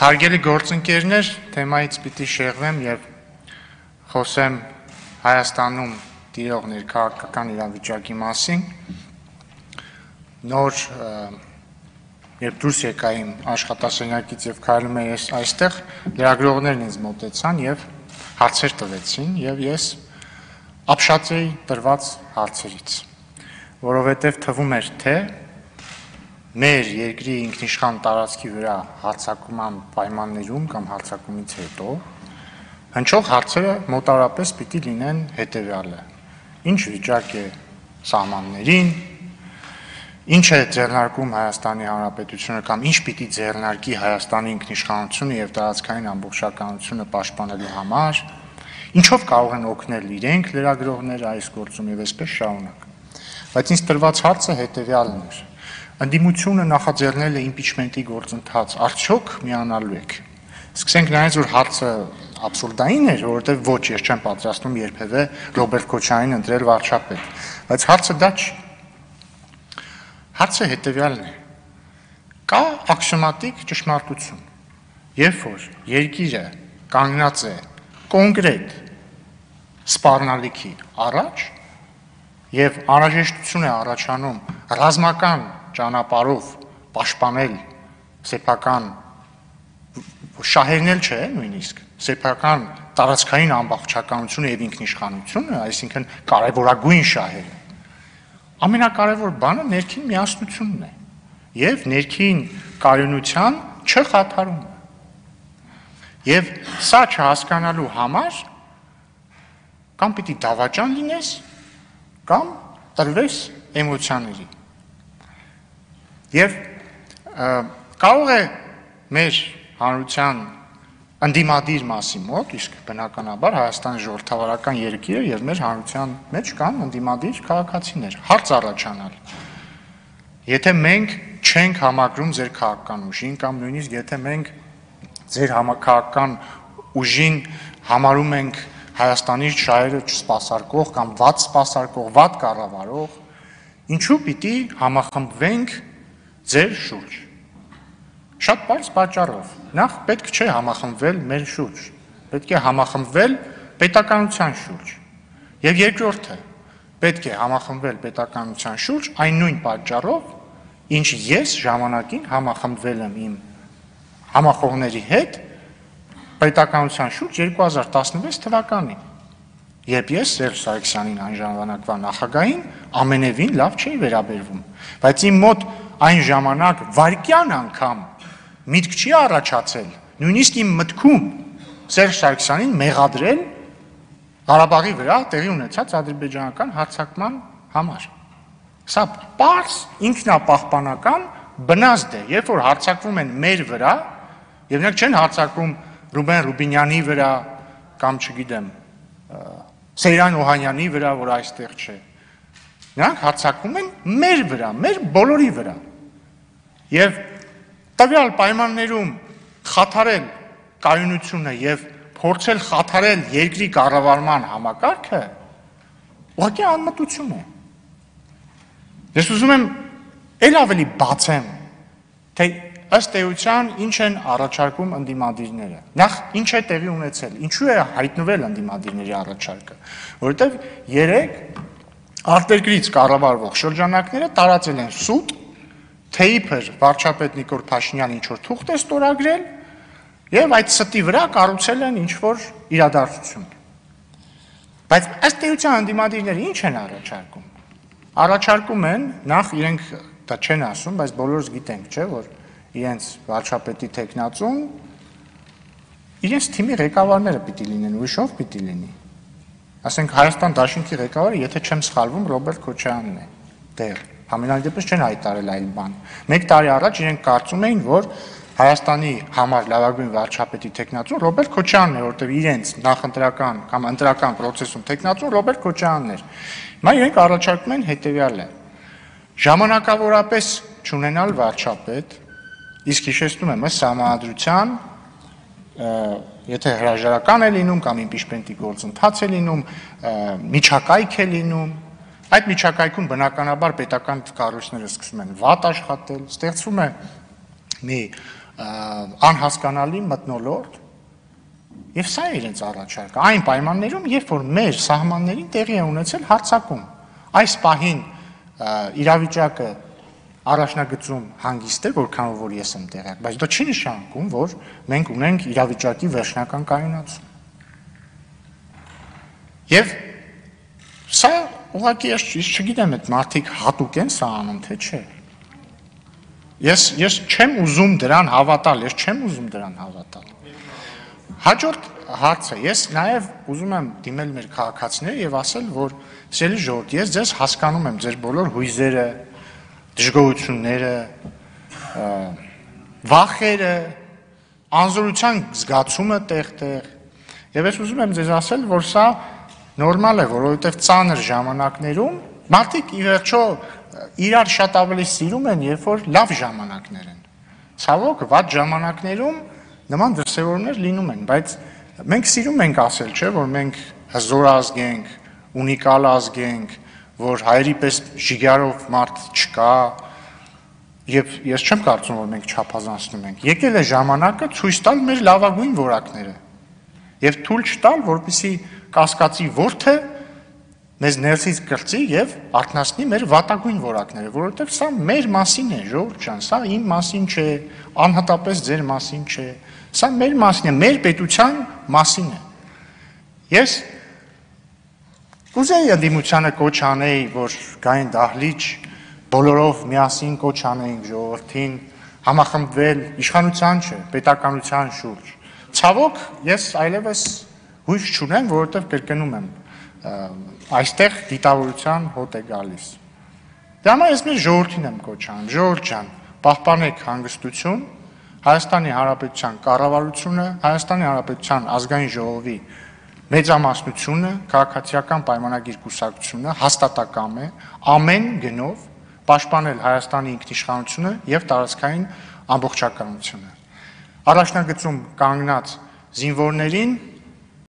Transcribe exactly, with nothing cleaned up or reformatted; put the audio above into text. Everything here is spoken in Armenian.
Հարգելի գործընկերներ, թեմայից պիտի շեղվեմ եւ խոսեմ Հայաստանում տիրող ներքաղաքական իրավիճակի մասին։ Նոր երբ դուրս եկա իմ աշխատասենյակից եւ քայլում էի այստեղ, լրագրողներն ինձ մոտեցան եւ հարցեր տվեցին եւ ես ապշած էի տրված հարցերից, որովհետեւ թվում էր թե մեր երկրի ինքնիշխան տարածքի վրա հարձակման պայմաններում կամ հարձակումից հետո հնչող հարցերը մոտավորապես պիտի լինեն հետևյալը. ինչ վիճակ է սահմաններին, ինչ է ձեռնարկում Հայաստանի Հանրապետությունը կամ ինչ պիտի ձեռնարկի Հայաստանի ինքնիշխանությունը եւ տարածքային ամբողջականությունը պաշտպանելու համար, ինչով կարող են օգնել իրենք լրագրողները այս գործում եւ այսպես շարունակ։ Բայց ինձ տրված հարցը հետևյալն էր. Ընդդիմությունը նախաձեռնել է իմպիչմենտի գործընթաց, արդյոք միանալու եք։ Սկսենք նայած, որ հարցը абսուրդային էր, որովհետև ոչ, ես չեմ պատրաստում երբևէ Ռոբերտ Քոչարյանին ընտրել վարչապետ, բայց հարցը դա չի։ Հարցը հետևյալն է. կա աքսիոմատիկ ճշմարտություն, երբ որ երկիրը կանգնած է կոնկրետ սպառնալիքի առաջ եւ անհրաժեշտություն է առաջանում ռազմական ճանապարհով պաշտպանել սեփական շահերնել չէ, նույնիսկ սեփական տարածքային ամբողջականությունը եւ ինքնիշխանությունը, այսինքն կարևորագույն շահերը։ Ամենակարևոր բանը ներքին միասնությունն է եւ ներքին կայունության չխաթարումը։ Եվ սա չհասկանալու համար կամ պիտի դավաճան լինես, կամ տրվես էմոցիաների։ Եվ կարող է մեր հանրության ընդդիմադիր մասի մոտ, իսկ բնականաբար Հայաստանի ժողովրդավարական երկիրը եւ մեր հանրության մեջ կան ընդդիմադիր քաղաքացիներ, հարց առաջանալ։ Եթե մենք չենք համակրում ձեր քաղաքական ուժին կամ նույնիսկ եթե մենք ձեր համակարգական ուժին համարում ենք Հայաստանի շահերը չսպասարկող կամ վատ սպասարկող, վատ կառավարող, ինչու պիտի համախմբվենք ձեր շուրջ։ Շատ բարձ պատճառով։ Նախ պետք չէ համախմբվել մեր շուրջ, պետք է համախմբվել պետականության շուրջ։ Եվ երկրորդը, պետք է համախմբվել պետականության շուրջ այն նույն պատճառով, ինչ ես ժամանակին համախմբվել եմ իմ համախոհների հետ պետականության շուրջ երկու հազար տասնվեց թվականին, երբ ես Սերժ Սարգսյանին այն ժամանակվա նախագահին ամենևին լավ չէի վերաբերվում, բայց իմ մոտ այն ժամանակ վարկյան անգամ միտք չի առաջացել, նույնիսկ իմ մտքում Սերժ Սարգսյանին մեղադրել Ղարաբաղի վրա տեղի ունեցած ադրբեջանական հարձակման համար։ Սա պարզ ինքնապահպանական բնազդ է, երբ որ հարձակվում են մեր վրա, եւ նրանք չեն հարձակվում Ռուբեն Ռուբինյանի վրա կամ չգիտեմ Սեյրան Օհանյանի վրա, որ այստեղ չէ։ Նրանք հարձակվում են մեր վրա, մեր բոլորի վրա։ Եվ տվյալ պայմաններում խաթարել կայունությունը եւ փորձել խաթարել երկրի կառավարման համակարգը ուղղակի անմտություն է։ Ես ուզում եմ ել ավելի բացեմ, թե ըստ էության ինչ են առաջարկում ընդդիմադիրները։ Նախ ինչ է տեղի ունեցել, ինչու է հայտնվել ընդդիմադիրների առաջարկը, որովհետև երեք արտերկրից կառավարվող շրջանակները տարածել են սուտ, թե իբր վարչապետ Նիկոլ Փաշինյանը ինչ որ թուղթ է ստորագրել, եւ այդ ստի վրա կառուցել են ինչ որ իրադարձություն։ Բայց ըստ էության ընդդիմադիրները ինչ են առաջարկում։ Առաջարկում են նախ իրենք դա չեն ասում, բայց բոլորս գիտենք, չէ՞, որ իրենց վարչապետի տեխնացուն իրենց թիմի ղեկավարները պիտի լինեն, ուրիշով պիտի լինի։ Ասենք Հայաստան Դաշինքի ղեկավարը, եթե չեմ սխալվում, Ռոբերտ Քոչարյանն է։ Դեռ համենայն դեպս չեն հայտարարել այլ բան։ Մեկ տարի առաջ իրենք կարծում էին, որ Հայաստանի համար լավագույն վարչապետի տեխնացուն Ռոբերտ Քոչարյանն է, որտեղ իրենց նախընտրական կամ ընտրական process-ում տեխնացուն Ռոբերտ Քոչարյանն էր։ Հիմա իրենք առաջարկում են հետեւյալը. ժամանակավորապես չունենալ վարչապետ, իսկ հիշեցնում եմ, ըստ սահմանադրության, եթե հրաժարական է լինում կամ իմպիչմենտի գործընթաց է լինում, միջակայք է լինում, այդ միջակայքում բնականաբար պետական կառույցները սկսում են վատ աշխատել, ստեղծվում է մի անհասկանալի մթնոլորտ, եւ սա է իրենց առաջարկը, այն պայմաններում, երբ որ մեր սահմաններին տեղի է ունեցել հարձակում, այս պահին իրավիճակը առաջնագծում հանգիստ է, որքանով որ ես եմ տեղյակ, բայց դա չի նշանակում, որ մենք ունենք իրավիճակի վերջնական կայունացում։ Եվ սա ուղղակի ես չգիտեմ, այդ մարդիկ հատուկ են սա անում, թե չէ։ Ես ես չեմ ուզում դրան հավատալ, ես չեմ ուզում դրան հավատալ։ Հաջորդ հարցը, ես նաև ուզում եմ դիմել մեր քաղաքացիներին եւ ասել, որ սիրելի ժողովուրդ, ես ձեզ հասկանում եմ, ձեր բոլոր հույզերը, դժգոհությունները, վախերը, անզորության զգացումը տեղ-տեղ, եւ ես ուզում եմ ձեզ ասել, որ սա նորմալ է, որովհետեւ ծանր ժամանակներում մարդիկ ի վերջո իրար շատ ավելի սիրում են, երբ որ լավ ժամանակներ են։ Ցավոք, վատ ժամանակներում նման դրսևորումներ լինում են, բայց մենք սիրում ենք ասել, չէ, որ մենք հզոր ազգ ենք, ունիկալ ազգ ենք, որ հայերի պես ժիգարով մարդ չկա, եւ ես չեմ կարծում, որ մենք չափազանցնում ենք։ Եկել է ժամանակը ցույց տալ մեր լավագույն որակները եւ թույլ չտալ, որպեսզի կասկածի որդը մեզ ներսից կրծի եւ արթնացնի մեր վատագույն որակները, որովհետեւ սա մեր մասին է, ժողովուրդ ջան, սա իմ մասին չէ, անհատապես ձեր մասին չէ, սա մեր մասին է, մեր պետության մասին է։ Ես կուզեի ընդդիմությանը կոչ անեի, որ գային դահլիճ, բոլորով միասին կոչ անեինք ժողովրդին, համախմբվել իշխանության չէ, պետականության շուրջ։ Ցավոք, ես այլևս հույս չունեմ, որովհետեւ կրկնում եմ, այստեղ դիտավորության հոտ է գալիս։ Դա համար ես մեր ժողովրդին եմ կոչ անում, ժողովուրդ ջան, պահպանեք հանգստություն, Հայաստանի Հանրապետության կառավարությունը, Հայաստանի Հանրապետության ազգային ժողովի մեծամասնությունը, քաղաքացիական պայմանագիր կուսակցությունը հաստատակամ է ամեն գնով պաշտպանել Հայաստանի ինքնիշխանությունը եւ տարածքային ամբողջականությունը։ Առաջնագծում կանգնած զինվորներին